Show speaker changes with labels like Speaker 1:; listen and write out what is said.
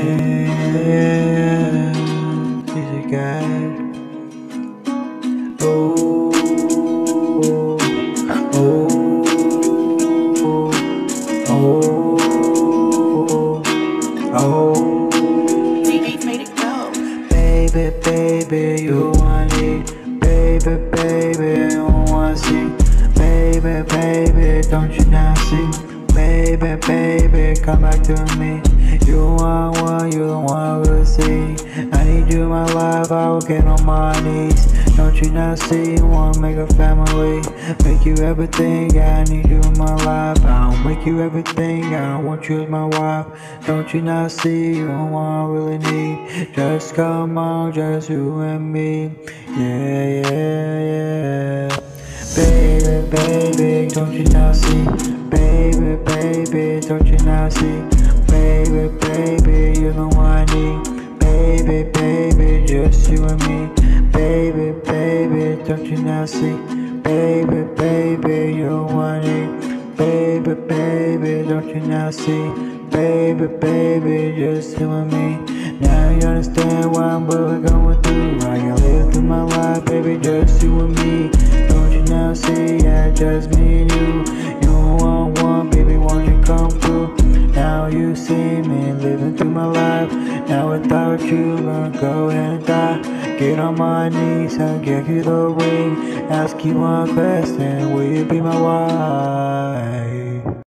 Speaker 1: Yeah, she's a guy. Oh, oh, oh, oh.
Speaker 2: Made it go.
Speaker 1: Baby, baby, you want it. Baby, baby, you want to see. Baby, baby, don't you now see? Baby, baby, come back to me. You want one, you don't want to see. I need you in my life, I will get on my knees. Don't you not see? Wanna make a family, make you everything. I need you in my life. I'll make you everything. I want you as my wife. Don't you not see? You don't want I really need. Just come on, just you and me. Yeah, yeah, yeah. Baby, baby, don't you not see? Baby, baby, don't you not see? Baby, baby, you know what I need. Baby, baby, just you and me. Baby, baby, don't you not see? Baby, baby, you want it. Baby, baby, don't you not see? Baby, baby, just you and me. Now you understand why I'm really going through. I can live through my life, baby, just you and me. Don't you now see? Yeah, just me and you. You want one, baby, won't you come through? Now you see me living through my life. Now without you, I'm gonna go and die. Get on my knees and give you the ring. Ask you one question, will you be my wife?